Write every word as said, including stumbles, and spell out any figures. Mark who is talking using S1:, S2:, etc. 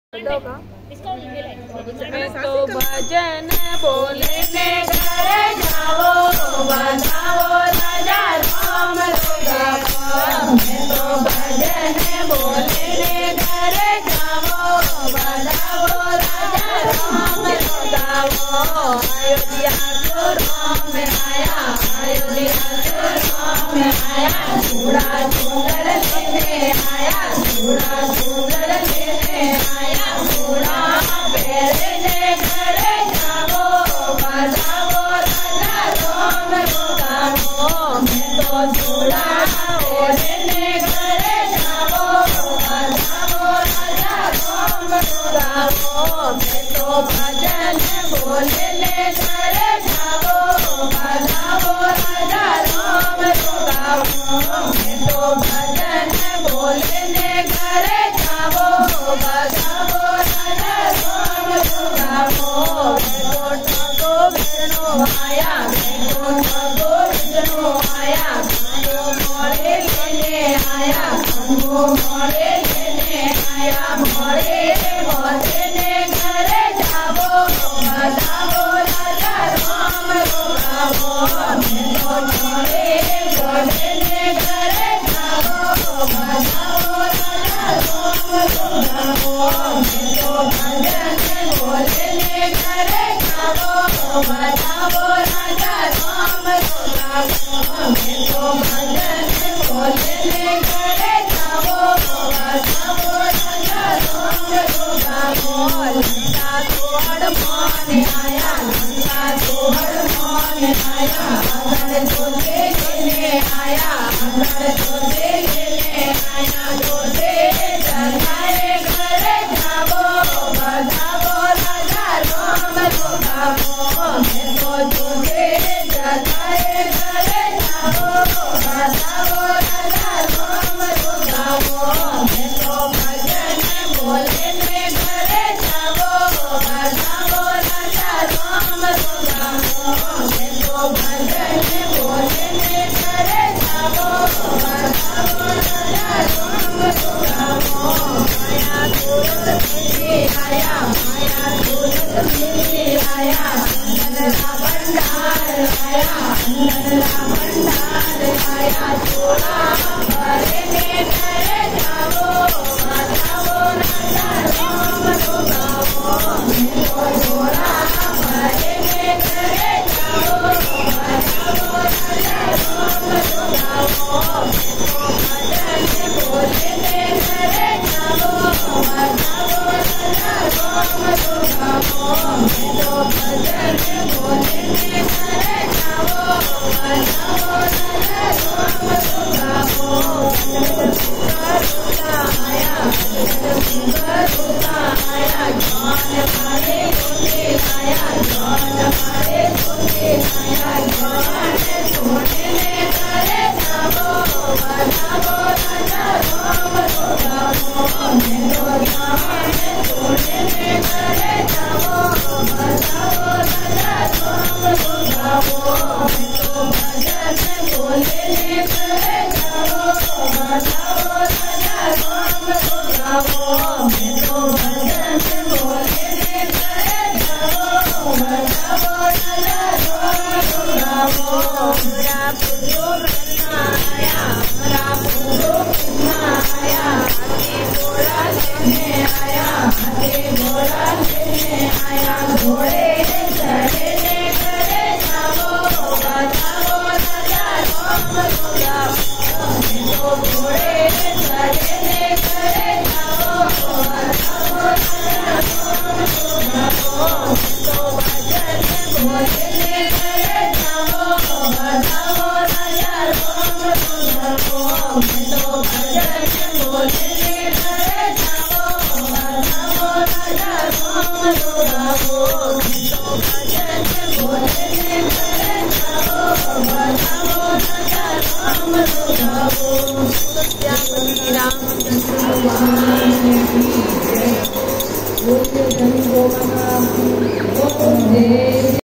S1: मैं तो भजन बोलने घर जाओ बताओ राजा राम रुदाओ। मैं तो भजन बोलने घर जाओ बताओ राजा राम रुदाओ। अयोध्या को राम आया, अयोध्या को राम आया, चूड़ा चूड़र लेने आया, चूड़ा चूड़र लेने आया, चूड़ा पहनने घर जाओ बताओ राजा राम रुदाओ। मैं तो चूड़ा पहनने घर जाओ बताओ राजा राम रुदाओ। मैं तो भजन बोलने घर जाओ बताओ राजा राम रुदाओ। मैं तो भजन बोलने घर जाओ बताओ राजा राम रुदाओ। मैं तो ठाको विष्णु आया, मैं तो ठाको विष्णु आया, कंगो मोरे लेने आया, कंगो मोरे लेने आया, मोरे मोरे घर जाओ बताओ राजा राम रुदाओ। मैं तो मोरे मोरे घर जाओ बताओ राजा राम रुदाओ। मैं तो भजन बोलने घर जाओ बताओ राजा राम रुदाओ। मैं तो भजन बोलने घर जाओ बताओ राजा राम रुदाओ। लंका तोड़ मान आया, लंका तोड़ मान आया, अगर जोते लेने आया, अगर जोते लेने आया, जोते जलाए घर जाओ बताओ राजा राम रुदाओ। मैं तो जोते जलाए घर जाओ बताओ राजा राम रुदाओ। मैं तो भजन बोलने घर जाओ बताओ राजा राम रुदाओ। मैं तो भजन बोलने घर जाओ बताओ राजा राम रुदाओ। माया तुरंत मिली आया, माया तुरंत मिली आया, अंदरला भंडार आया, अंदरला भंडार आया, चूड़ा भरने घर जाओ बताओ राजा राम रुदाओ। मैं तो चूड़ा भरने घर जाओ बताओ राजा राम रुदाओ। मैं तो भजन बोलने घर जाओ बताओ राजा राम रुदाओ। मैं तो भजन बोलने घर जाओ बताओ राजा राम रुदाओ। रुदा आया, रुदा आया, जान मारे सोने आया, जान मारे सोने आया, जान सोने घर जाओ बताओ राजा राम रुदाओ। मैं तो जान सोने घर जाओ बताओ राजा राम रुदाओ। मैं तो भजन बोलने घर जाओ बताओ राजा राम रुदाओ। मैं तो भजन बोलने घर जाओ बताओ राजा राम रुदाओ। मेरा पुरो कृष्णा आया, मेरा पुरो कृष्णा आया, हाथी घोड़ा लेने आया, हाथी घोड़ा लेने आया, घोड़े चढ़ने घर जाओ बताओ राजा राम रुदाओ। मैं तो घोड़े चढ़ने घर जाओ बताओ राजा राम रुदाओ। मैं तो भजन बोलने घर जाओ बताओ राजा राम रुदाओ। मैं तो भजन बोलने घर जाओ बताओ राजा राम रुदाओ। मैं तो भजन बोलने घर जाओ बताओ राजा राम रुदाओ।